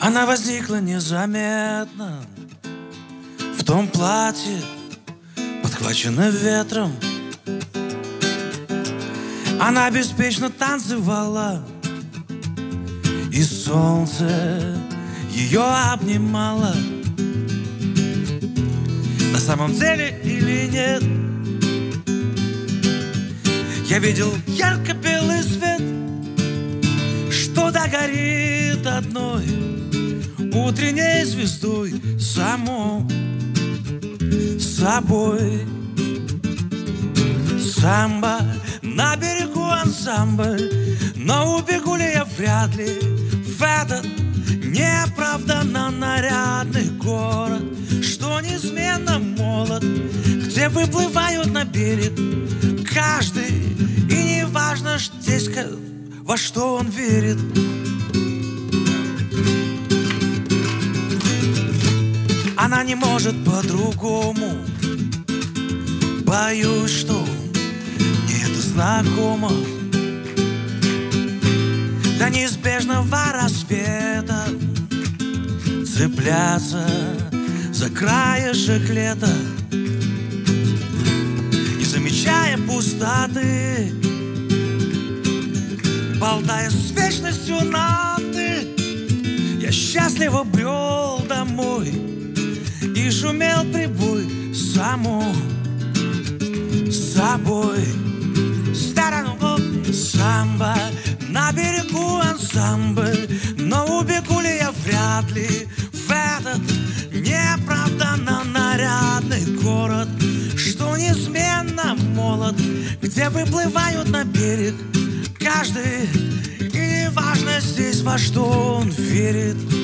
Она возникла незаметно в том платье, подхвачено ветром. Она беспечно танцевала, и солнце ее обнимало. На самом деле или нет, я видел ярко-белый свет, что догорит одной утренней звездой саму собой. Самбо на берегу ансамбль, но убегу ли я вряд ли в этот неоправданно нарядный город, что неизменно молод, где выплывают на берег каждый, и не важно здесь, во что он верит. Она не может по-другому, боюсь, что мне это знакомо. До неизбежного рассвета цепляться за краешек лета, не замечая пустоты, болтая с вечностью ноты. Я счастливо брел домой, и шумел прибой само собой. Самбо на берегу ансамбль, но убегу ли я вряд ли в этот неоправданно нарядный город, что неизменно молод, где выплывают на берег каждый, и не важно здесь, во что он верит.